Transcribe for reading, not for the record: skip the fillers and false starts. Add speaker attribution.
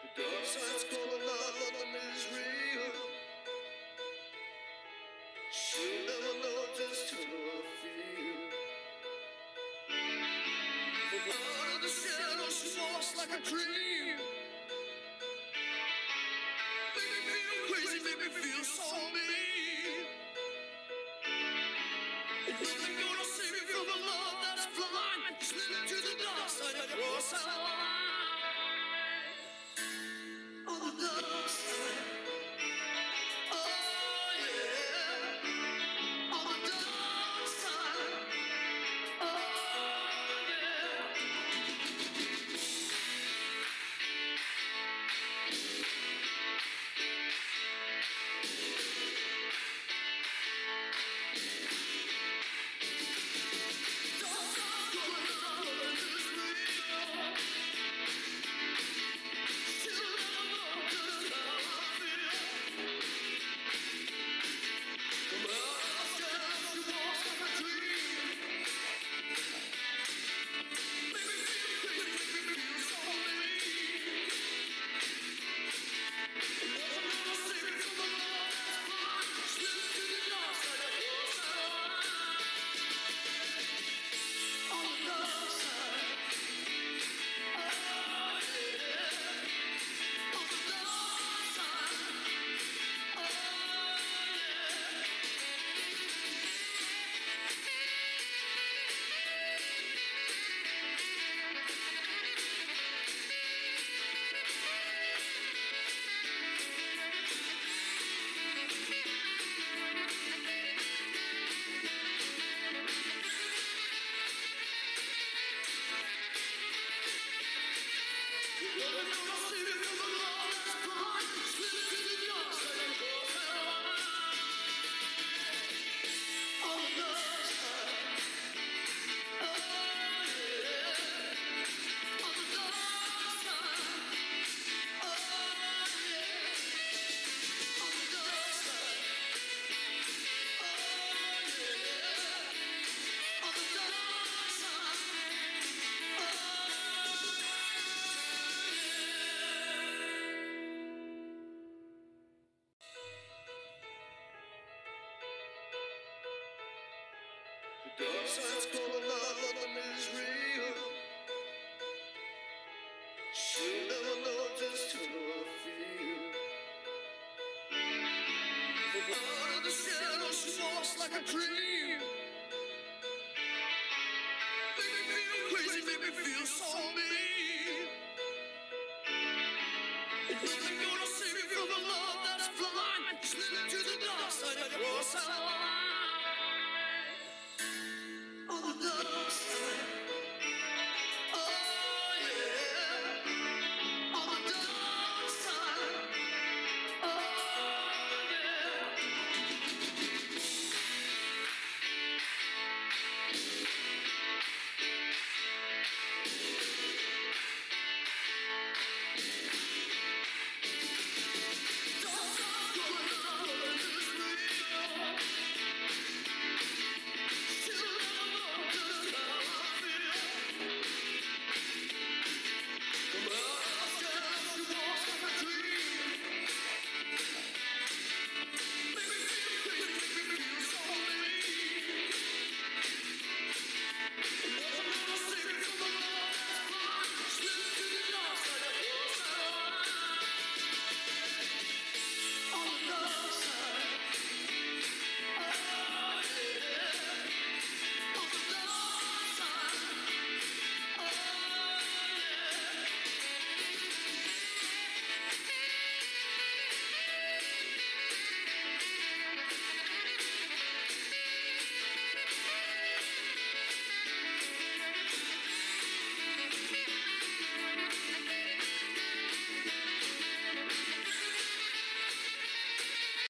Speaker 1: Dark side's calling out, nothing is real. She'll never know just how I feel. From out of the shadows, she walks like a dream. Make me feel crazy, make me feel so mean. Nothing gonna save me from the love that's blind. Slip into the dark side and cross our line. On the dark side. Oh yeah. On the dark side. Oh yeah. Don't stop going on in this real. She'll never know just how I feel. Come out of the shadows, she walks like a dream. Make me feel crazy, make me feel so mean. Nothing gonna save me from the love that's blind. Slip to the dark side and cross our line. On the dark side. Oh yeah. On the dark side. Oh yeah. Nothing gonna save me from the love that's blind. Slip to the dark side and cross our line. On the dark side. Oh yeah. On the dark side. Oh yeah. On the dark side. Oh yeah. On the dark side. The dark side's calling out, nothing is real. She'll never know just how I feel. From out of the shadows, she walks like a dream. Make me feel crazy, make me feel so mean. Nothing gonna save me from the love that's blind. Slip into the dark side and cross our line.